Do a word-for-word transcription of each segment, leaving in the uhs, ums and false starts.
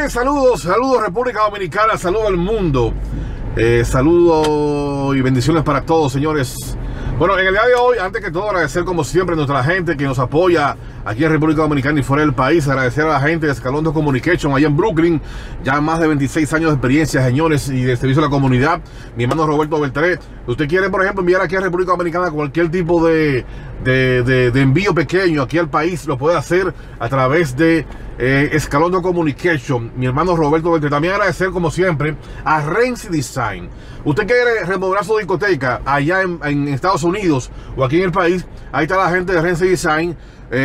bien, saludos, saludos República Dominicana, saludos al mundo. Eh, saludos y bendiciones para todos, señores. Bueno, en el día de hoy, antes que todo, agradecer como siempre a nuestra gente que nos apoya aquí en República Dominicana y fuera del país. Agradecer a la gente de Escalondo Communication allá en Brooklyn. Ya más de veintiséis años de experiencia, señores, y de servicio a la comunidad. Mi hermano Roberto Beltré. Usted quiere, por ejemplo, enviar aquí a República Dominicana cualquier tipo de, de, de, de envío pequeño aquí al país, lo puede hacer a través de eh, Escalondo Communication. Mi hermano Roberto Beltré. También agradecer, como siempre, a Renzi Design. Usted quiere remodelar su discoteca allá en, en Estados Unidos o aquí en el país, ahí está la gente de Renzi Design.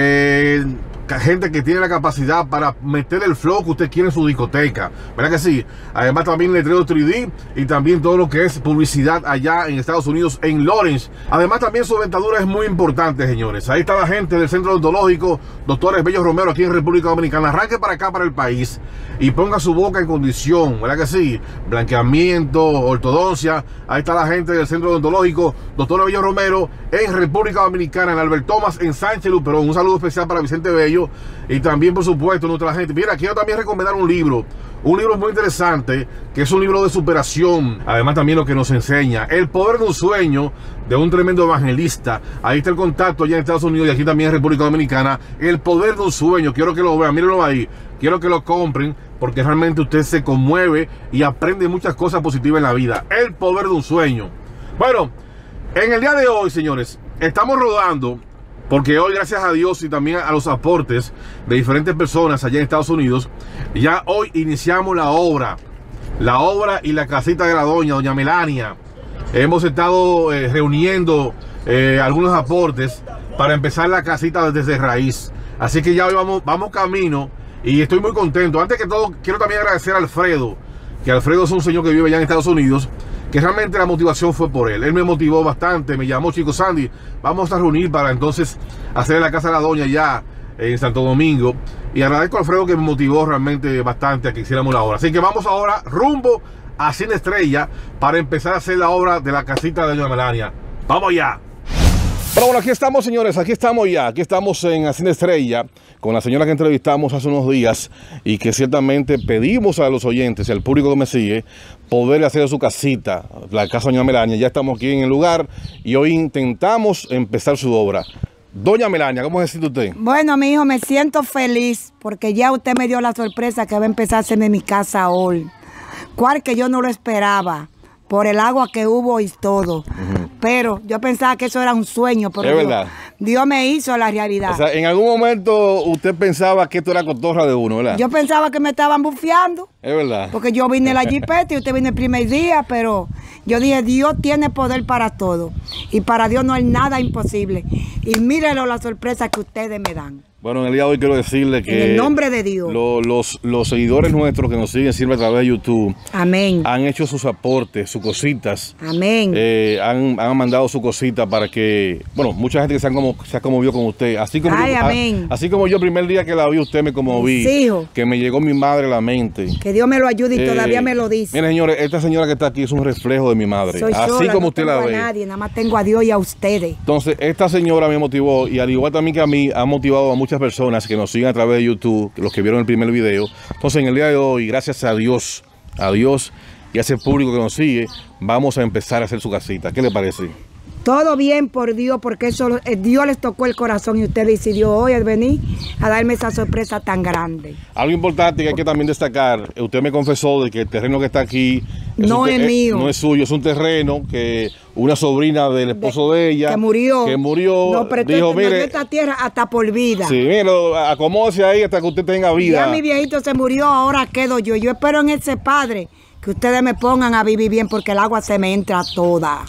Eh, gente que tiene la capacidad para meter el flow que usted quiere en su discoteca, ¿verdad que sí? Además también letrero tres D y también todo lo que es publicidad allá en Estados Unidos, en Lawrence. Además también su dentadura es muy importante, señores. Ahí está la gente del Centro Odontológico Doctores Bello Romero aquí en República Dominicana. Arranque para acá, para el país, y ponga su boca en condición, ¿verdad que sí? Blanqueamiento, ortodoncia. Ahí está la gente del Centro Odontológico Doctores Bello Romero en República Dominicana, en Albert Thomas, en Sánchez Luperón. Un saludo especial para Vicente Bello y también, por supuesto, nuestra gente. Mira, quiero también recomendar un libro, un libro muy interesante, que es un libro de superación. Además también lo que nos enseña El Poder de un Sueño, de un tremendo evangelista. Ahí está el contacto allá en Estados Unidos y aquí también en República Dominicana. El Poder de un Sueño, quiero que lo vean, mírenlo ahí, quiero que lo compren, porque realmente usted se conmueve y aprende muchas cosas positivas en la vida. El Poder de un Sueño. Bueno, en el día de hoy, señores, estamos rodando, porque hoy, gracias a Dios y también a los aportes de diferentes personas allá en Estados Unidos, ya hoy iniciamos la obra, la obra y la casita de la doña, doña Melania. Hemos estado eh, reuniendo eh, algunos aportes para empezar la casita desde raíz. Así que ya hoy vamos, vamos camino y estoy muy contento. Antes que todo, quiero también agradecer a Alfredo, que Alfredo es un señor que vive allá en Estados Unidos, que realmente la motivación fue por él. Él me motivó bastante, me llamó: Chico Sandy, vamos a reunir para entonces hacer la casa de la doña ya en Santo Domingo. Y agradezco a Alfredo, que me motivó realmente bastante a que hiciéramos la obra. Así que vamos ahora rumbo a Cine Estrella para empezar a hacer la obra de la casita de doña Melania. ¡Vamos allá! Pero bueno, aquí estamos, señores, aquí estamos ya, aquí estamos en Cine Estrella con la señora que entrevistamos hace unos días y que ciertamente pedimos a los oyentes y al público que me sigue poder hacer su casita, la casa de doña Melania. Ya estamos aquí en el lugar y hoy intentamos empezar su obra. Doña Melania, ¿cómo se siente usted? Bueno, mi hijo, me siento feliz porque ya usted me dio la sorpresa que va a empezar a hacerme mi casa hoy, cual que yo no lo esperaba, por el agua que hubo y todo. Uh-huh. Pero yo pensaba que eso era un sueño, pero es Dios, verdad. Dios me hizo la realidad. O sea, en algún momento usted pensaba que esto era cotorra de uno, ¿verdad? Yo pensaba que me estaban bufeando. Es verdad. Porque yo vine la jipeta y usted vino el primer día, pero yo dije, Dios tiene poder para todo. Y para Dios no hay nada imposible. Y mírenlo la sorpresa que ustedes me dan. Bueno, en el día de hoy quiero decirle que en el nombre de Dios, lo, los, los seguidores nuestros que nos siguen siempre a través de YouTube, amén, han hecho sus aportes, sus cositas, amén, eh, han, han mandado su cosita para que, bueno, mucha gente que se, han como, se ha conmovido con usted, así como, ay, yo, amén. A, así como yo el primer día que la vi, usted me conmoví, sí, hijo, que me llegó mi madre a la mente. Que Dios me lo ayude y eh, todavía me lo dice. Miren, señores, esta señora que está aquí es un reflejo de mi madre, soy así sola, como no usted tengo la ve. a nadie, nada más tengo a Dios y a ustedes. Entonces, esta señora me motivó, y al igual también que a mí, ha motivado a muchas personas que nos siguen a través de YouTube, los que vieron el primer video. Entonces, en el día de hoy, gracias a Dios, a Dios y a ese público que nos sigue, vamos a empezar a hacer su casita. ¿Qué le parece? Todo bien por Dios, porque eso Dios les tocó el corazón y usted decidió hoy venir a darme esa sorpresa tan grande. Algo importante que hay que también destacar, usted me confesó de que el terreno que está aquí es no es mío, no es suyo, es un terreno que una sobrina del esposo de, de ella que murió, que murió, no, pero dijo, mire, mire, esta tierra hasta por vida. Sí, mire, acomódese ahí hasta que usted tenga vida. Ya mi viejito se murió, ahora quedo yo. Yo espero en ese Padre que ustedes me pongan a vivir bien, porque el agua se me entra toda.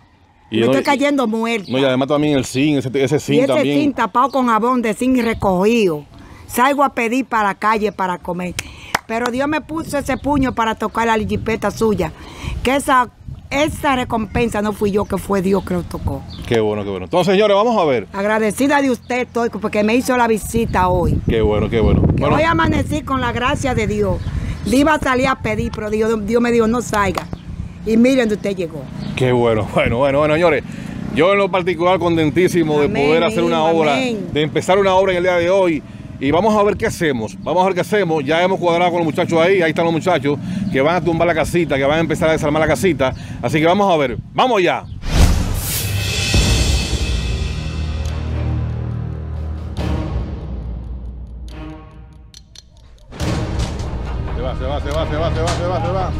Y me no, estoy cayendo muerta. No, y además también el zinc, ese, ese zinc y ese también. zinc tapado con jabón de zinc recogido. Salgo a pedir para la calle para comer. Pero Dios me puso ese puño para tocar la jipeta suya. Que esa, esa recompensa no fui yo, que fue Dios que lo tocó. Qué bueno, qué bueno. Entonces, señores, vamos a ver. Agradecida de usted estoy, porque me hizo la visita hoy. Qué bueno, qué bueno. Que bueno. Hoy amanecí con la gracia de Dios. Iba a salir a pedir, pero Dios, Dios me dijo, no salga. Y miren donde usted llegó. Qué bueno, bueno, bueno, bueno, señores. Yo en lo particular contentísimo amén, de poder hacer una obra, amén. de empezar una obra en el día de hoy. y vamos a ver qué hacemos. Vamos a ver qué hacemos. Ya hemos cuadrado con los muchachos ahí. Ahí están los muchachos que van a tumbar la casita, que van a empezar a desarmar la casita. Así que vamos a ver. ¡Vamos ya! Se va, se va, se va, se va, se va, se va, se va.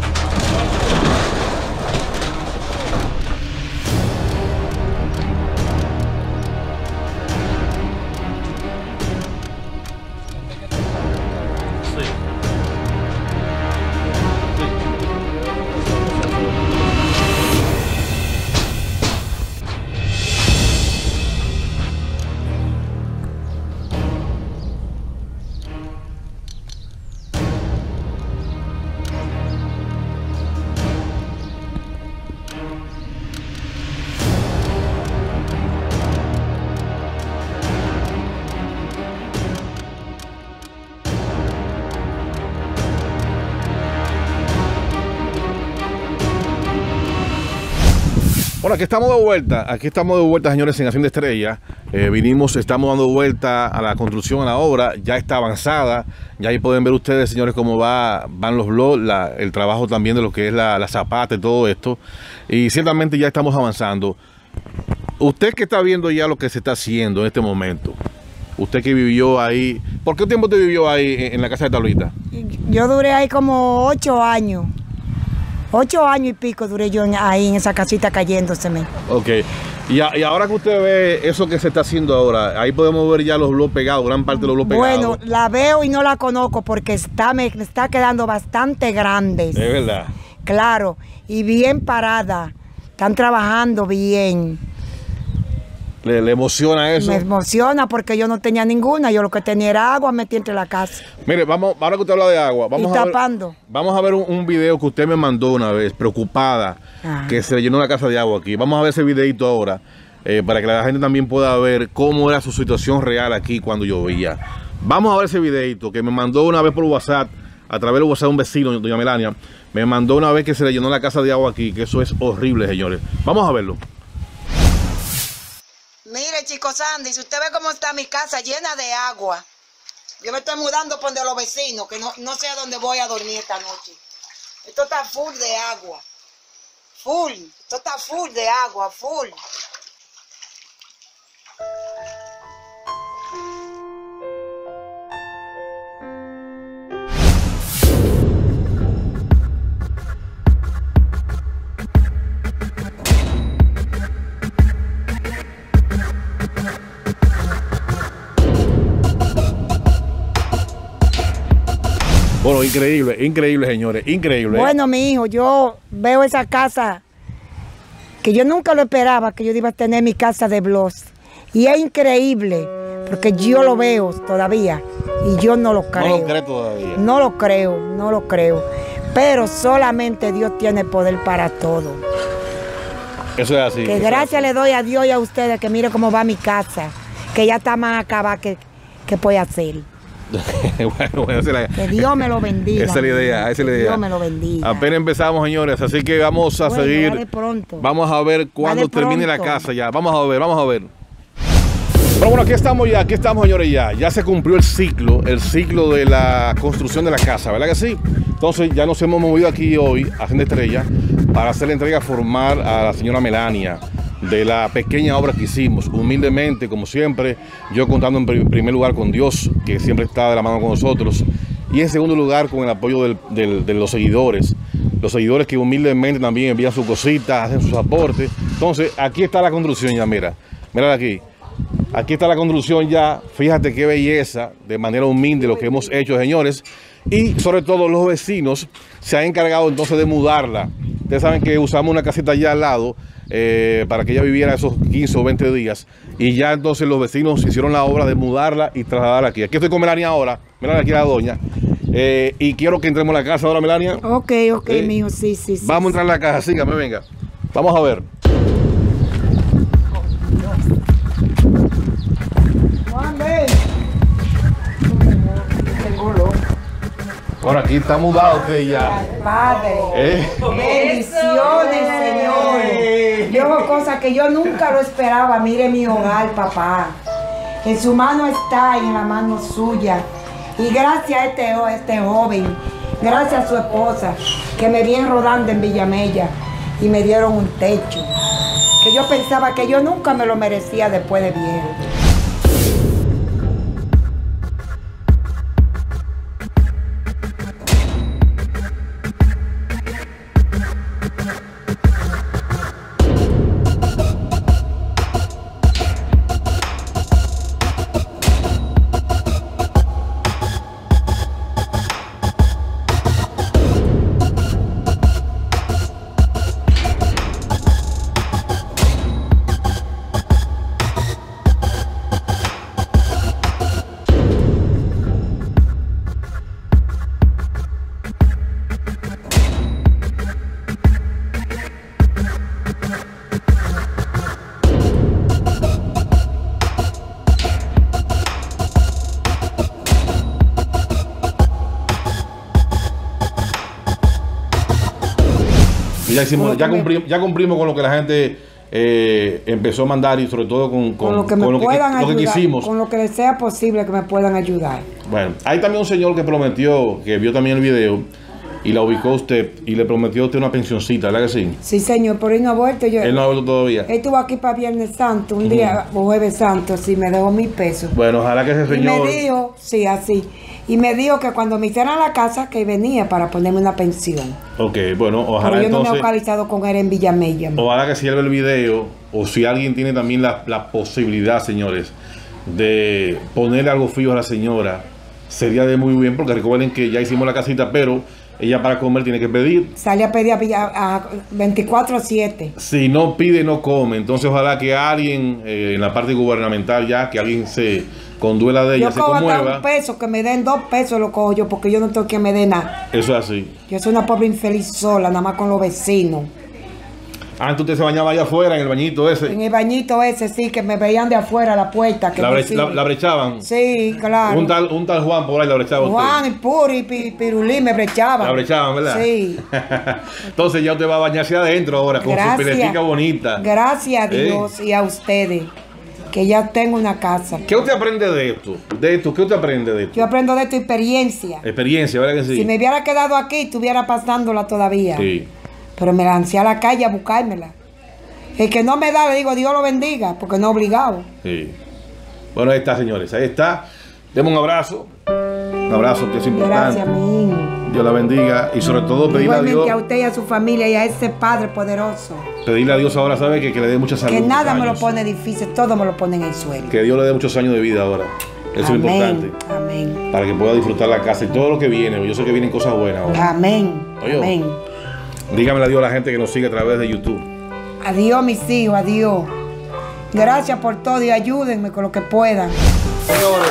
Bueno, aquí estamos de vuelta, aquí estamos de vuelta, señores, en Hacienda Estrella. Eh, vinimos, estamos dando vuelta a la construcción, a la obra, ya está avanzada. Ya ahí pueden ver ustedes, señores, cómo va, van los blogs, la, el trabajo también de lo que es la, la zapata y todo esto. Y ciertamente ya estamos avanzando. Usted que está viendo ya lo que se está haciendo en este momento, usted que vivió ahí, ¿por qué tiempo te vivió ahí en, en la casa de tablita? Yo duré ahí como ocho años. Ocho años y pico duré yo en, ahí en esa casita cayéndoseme. Ok. Y, a, y ahora que usted ve eso que se está haciendo ahora, ahí podemos ver ya los blogs pegados, gran parte de los blogs pegados. Bueno, la veo y no la conozco porque está, me, me está quedando bastante grande. Es verdad. Claro, y bien parada. Están trabajando bien. ¿Le, le emociona eso? Me emociona porque yo no tenía ninguna. Yo lo que tenía era agua metí entre la casa. Mire, vamos, ahora que usted habla de agua, vamos, y a, tapando. Ver, vamos a ver un, un video que usted me mandó una vez, preocupada, ah. que se le llenó la casa de agua aquí. Vamos a ver ese videito ahora, eh, para que la gente también pueda ver cómo era su situación real aquí cuando llovía. Vamos a ver ese videito que me mandó una vez por WhatsApp, a través del WhatsApp de un vecino, doña Melania. Me mandó una vez que se le llenó la casa de agua aquí, que eso es horrible, señores. Vamos a verlo. Mire, chicos, Sandy, si usted ve cómo está mi casa llena de agua. Yo me estoy mudando por donde los vecinos, que no, no sé a dónde voy a dormir esta noche. Esto está full de agua. Full. Esto está full de agua, full. Bueno, increíble, increíble, señores, increíble. Bueno, mi hijo, yo veo esa casa que yo nunca lo esperaba, que yo iba a tener mi casa de blogs. Y es increíble, porque yo lo veo todavía y yo no lo creo. No lo creo todavía. No lo creo, no lo creo. Pero solamente Dios tiene poder para todo. Eso es así. Que gracias le doy a Dios y a ustedes, que mire cómo va mi casa, que ya está más acabada que, que puede hacer. bueno, bueno, la, que Dios me lo bendiga. Esa es la idea, esa es la idea. Dios me lo bendiga. Apenas empezamos, señores, así que vamos a bueno, seguir. Pronto. Vamos a ver cuando termine la casa ya. Vamos a ver, vamos a ver. Pero bueno, aquí estamos ya, aquí estamos, señores, ya. Ya se cumplió el ciclo, el ciclo de la construcción de la casa, ¿verdad que sí? Entonces ya nos hemos movido aquí hoy a Hacienda Estrella para hacer la entrega formal a la señora Melania de la pequeña obra que hicimos, humildemente, como siempre, yo contando en primer lugar con Dios, que siempre está de la mano con nosotros, y en segundo lugar con el apoyo del, del, de los seguidores, los seguidores que humildemente también envían sus cositas, hacen sus aportes. Entonces, aquí está la construcción ya, mira, mira aquí, aquí está la construcción ya, fíjate qué belleza, de manera humilde lo que hemos hecho, señores, y sobre todo los vecinos se han encargado entonces de mudarla. Ustedes saben que usamos una casita allá al lado, Eh, para que ella viviera esos quince o veinte días, y ya entonces los vecinos hicieron la obra de mudarla y trasladarla aquí. Aquí estoy con Melania ahora, Melania aquí la doña, eh, y quiero que entremos a la casa ahora, Melania. Ok, ok, eh, mijo, sí, sí, sí. Vamos a entrar a la casa, sígame, venga. Vamos a ver. Ahora aquí está mudado usted ya. Padre. ¿Eh? Bendiciones, Señor. Yo hago cosas que yo nunca lo esperaba. Mire mi hogar, papá. En su mano está y en la mano suya. Y gracias a este, a este joven, gracias a su esposa, que me vienen rodando en Villamella y me dieron un techo. Que yo pensaba que yo nunca me lo merecía después de viejo. Ya, hicimos, ya, cumplimos, ya cumplimos con lo que la gente eh, empezó a mandar y sobre todo con, con, con lo que me con lo, que, puedan lo que ayudar, quisimos. con lo que les sea posible que me puedan ayudar. Bueno, hay también un señor que prometió, que vio también el video y la ubicó usted y le prometió a usted una pensioncita, ¿verdad que sí? Sí, señor, pero él no ha vuelto. Yo, él no ha vuelto todavía. Él estuvo aquí para Viernes Santo, un uh-huh. día, o Jueves Santo, sí, me dejó mil pesos. Bueno, ojalá que ese señor... Y me dijo, sí, así. Y me dijo que cuando me hicieran la casa, que venía para ponerme una pensión. Ok, bueno, ojalá pero yo entonces... no me he localizado con él en Villamella. Ojalá que si él ve el video, o si alguien tiene también la, la posibilidad, señores, de ponerle algo fijo a la señora, sería de muy bien, porque recuerden que ya hicimos la casita, pero ella para comer tiene que pedir. Sale a pedir a, a veinticuatro siete. Si no pide, no come. Entonces ojalá que alguien, eh, en la parte gubernamental ya, que alguien se conduela de ella, yo se cojo conmueva. Hasta un peso, que me den dos pesos lo cojo yo, porque yo no tengo que me dé nada. Eso es así. Yo soy una pobre infeliz sola, nada más con los vecinos. Antes usted se bañaba allá afuera, en el bañito ese. En el bañito ese, sí, que me veían de afuera a la puerta. Que la, bre la, la brechaban. Sí, claro. Un tal, un tal Juan por ahí la brechaba Juan usted. y Puri y Pirulí me brechaban. La brechaban, ¿verdad? Sí. Entonces ya usted va a bañarse adentro ahora, con gracias, su peletica bonita. Gracias a Dios ¿Eh? y a ustedes, que ya tengo una casa. ¿Qué usted aprende de esto? De esto, ¿qué usted aprende de esto? Yo aprendo de tu experiencia. Experiencia, ¿verdad que sí? Si me hubiera quedado aquí, estuviera pasándola todavía. Sí. Pero me lancé a la calle a buscármela. El que no me da, le digo, Dios lo bendiga, porque no obligado. Sí. Bueno, ahí está, señores, ahí está. Demos un abrazo. Un abrazo que es importante. Gracias, mi hijo. Dios la bendiga y sobre todo pedirle Igualmente a Dios. a usted y a su familia y a ese Padre poderoso. Pedirle a Dios ahora, ¿sabe? Que, que le dé mucha salud. Que nada me lo pone difícil, todo me lo pone en el suelo. Que Dios le dé muchos años de vida ahora. Eso Amén, es importante. Amén. Para que pueda disfrutar la casa y todo lo que viene. Yo sé que vienen cosas buenas ahora. Amén. Oye, amén. Dígame a Dios a la gente que nos sigue a través de YouTube. Adiós, mis hijos, adiós. Gracias por todo y ayúdenme con lo que puedan. Señores.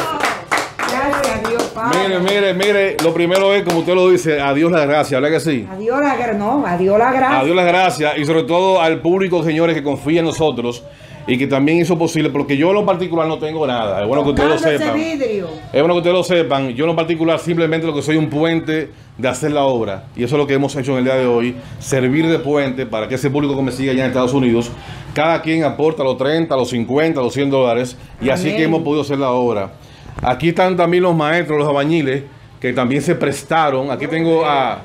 Gracias a Dios, Padre. Mire, mire, mire. Lo primero es, como usted lo dice, a Dios las gracias, ¿verdad que sí? A Dios las gracias, no, a Dios las gracias. A Dios las gracias y sobre todo al público, señores, que confía en nosotros y que también hizo posible, porque yo en lo particular no tengo nada. Es bueno que ustedes lo sepan. Vidrio. Es bueno que ustedes lo sepan. Yo en lo particular simplemente lo que soy un puente de hacer la obra. Y eso es lo que hemos hecho en el día de hoy. Servir de puente para que ese público que me siga allá en Estados Unidos, cada quien aporta los treinta, los cincuenta, los cien dólares. Y Amén. Así que hemos podido hacer la obra. Aquí están también los maestros, los albañiles, que también se prestaron. Aquí tengo a...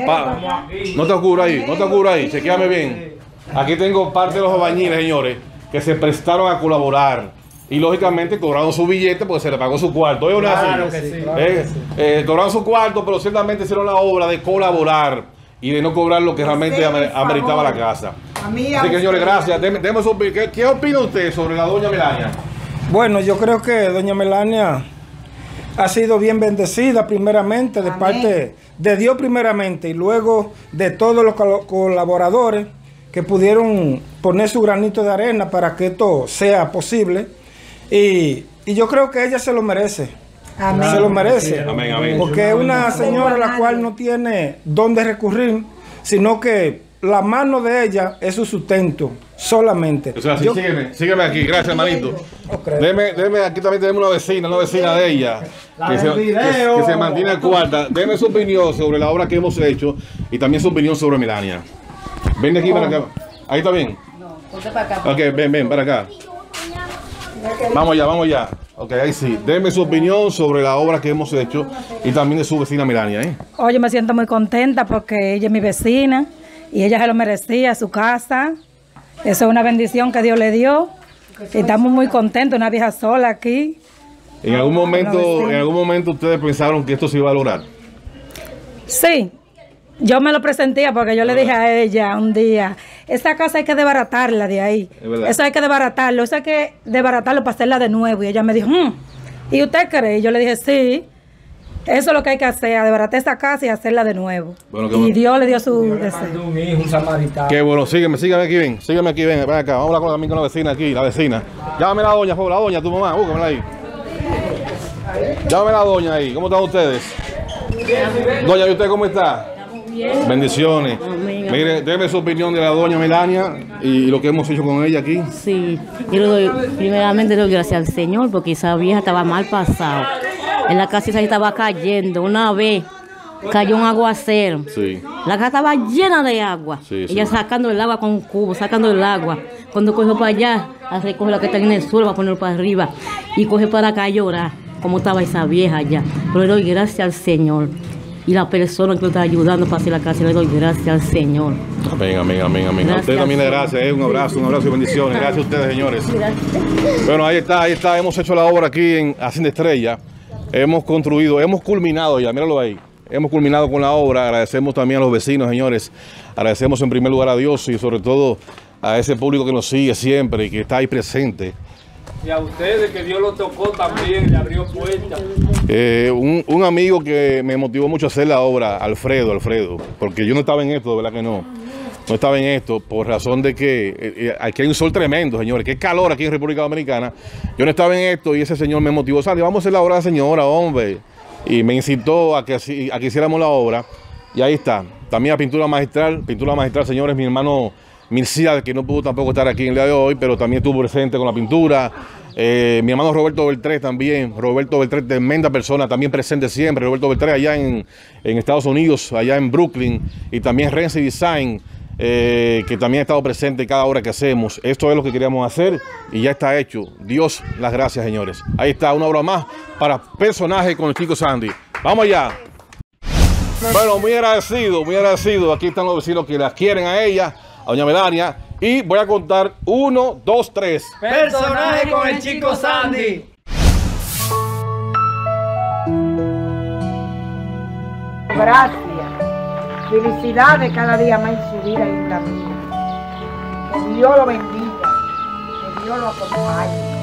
Pa, no te ocurra ahí, no te ocurra ahí. Chequéame bien. Aquí tengo parte de los albañiles, señores, que se prestaron a colaborar y lógicamente cobraron su billete porque se le pagó su cuarto. ¿Es claro que sí, claro eh, que sí. Eh, cobraron su cuarto, pero ciertamente hicieron la obra de colaborar y de no cobrar lo que realmente sí, ameritaba la casa. A mí, Así que, señores, gracias. Deme, deme su, ¿qué, ¿Qué opina usted sobre la doña Melania? Bueno, yo creo que doña Melania ha sido bien bendecida primeramente de Amén. parte de Dios primeramente y luego de todos los colaboradores que pudieron poner su granito de arena para que esto sea posible. Y, y yo creo que ella se lo merece. Amén. Se lo merece. Amén, amén. Porque es una señora la cual no tiene dónde recurrir, sino que la mano de ella es su sustento solamente. O sea, sí, yo, sígueme, sígueme aquí, gracias, hermanito. Okay. Deme, deme, aquí también tenemos una vecina, una vecina de ella, que se, que, que se mantiene cuarta. Deme su opinión sobre la obra que hemos hecho y también su opinión sobre Melania. Ven de aquí para acá. Ahí está bien. No, ponte para acá. Ok, ven, ven, para acá. Vamos ya, vamos ya. Ok, ahí sí. Denme su opinión sobre la obra que hemos hecho y también de su vecina Melania, ¿eh? Oye, me siento muy contenta porque ella es mi vecina y ella se lo merecía, su casa. Eso es una bendición que Dios le dio. Y estamos muy contentos, una vieja sola aquí. ¿En algún momento, en algún momento ustedes pensaron que esto se iba a lograr? Sí, yo me lo presentía porque yo le dije a ella un día, esa casa hay que desbaratarla de ahí. Eso hay que desbaratarlo, eso hay que desbaratarlo para hacerla de nuevo. Y ella me dijo, hmm, ¿y usted cree? Y yo le dije, sí, eso es lo que hay que hacer, desbaratar esa casa y hacerla de nuevo. Bueno, y bueno. Dios le dio su deseo. Un hijo, un samaritano. Qué bueno, sígueme, sígueme aquí, ven, sígueme aquí, ven, ven acá, vamos a hablar también con la vecina aquí, la vecina. Llámame a la doña, por favor, la doña, tu mamá, búscamela ahí. Llámame a la doña ahí, ¿cómo están ustedes? Doña, ¿y usted cómo está? Bien. Bendiciones. Amén. Mire, déme su opinión de la doña Melania y lo que hemos hecho con ella aquí. Sí, yo le doy, primeramente le doy gracias al Señor porque esa vieja estaba mal pasada. En la casa esa estaba cayendo. Una vez cayó un aguacero. Sí. La casa estaba llena de agua. Sí, ella sí. Sacando el agua con un cubo, sacando el agua. Cuando cogió para allá, a recoger la que está en el suelo para ponerlo para arriba. Y coge para acá a llorar, como estaba esa vieja allá. Pero le doy gracias al Señor. Y la persona que lo está ayudando para hacer la casa, le doy gracias al Señor. Amén, amén, amén, amén. A usted también le gracias, eh. Un abrazo, un abrazo y bendiciones. Gracias a ustedes, señores. Gracias. Bueno, ahí está, ahí está. Hemos hecho la obra aquí en Hacienda Estrella. Hemos construido, hemos culminado ya, míralo ahí. Hemos culminado con la obra. Agradecemos también a los vecinos, señores. Agradecemos en primer lugar a Dios y sobre todo a ese público que nos sigue siempre y que está ahí presente. Y a ustedes, que Dios los tocó también, le abrió puertas. Eh, un, un amigo que me motivó mucho a hacer la obra, Alfredo, Alfredo, porque yo no estaba en esto, de verdad que no. No estaba en esto por razón de que eh, eh, aquí hay un sol tremendo, señores, qué calor aquí en República Dominicana. Yo no estaba en esto y ese señor me motivó, sale, vamos a hacer la obra, señora, hombre. Y me incitó a que, a que hiciéramos la obra. Y ahí está. También a pintura magistral, pintura magistral, señores, mi hermano Mircea, que no pudo tampoco estar aquí en el día de hoy, pero también estuvo presente con la pintura. Eh, mi hermano Roberto Beltrés también, Roberto Beltrés, tremenda persona, también presente siempre. Roberto Beltrés allá en, en Estados Unidos, allá en Brooklyn, y también Renzi Design, eh, que también ha estado presente cada hora que hacemos. Esto es lo que queríamos hacer y ya está hecho. Dios, las gracias, señores. Ahí está, una obra más para personaje con el Chico Sandy. Vamos allá. Bueno, muy agradecido, muy agradecido. Aquí están los vecinos que las quieren a ella, a doña Melania. Y voy a contar uno, dos, tres. Personaje con el Chico Sandy. Gracias. Felicidades cada día más en su vida y en la mía. Que Dios lo bendiga. Que Dios lo acompañe.